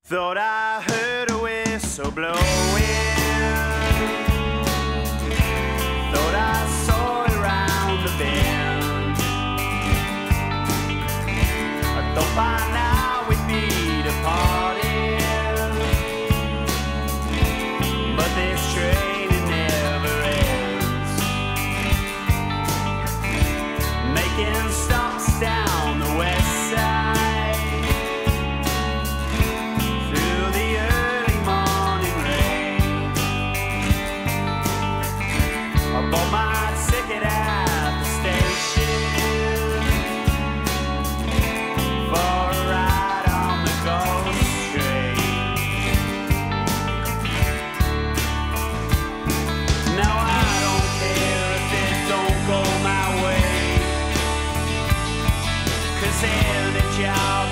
Thought I heard a whistle blowing. Thought I saw it round the bend. I thought by now we'd be departed, but this train it never ends, making stops down the west side. I bought my ticket at the station for a ride on the ghost train. Now I don't care if it don't go my way, 'cause in a job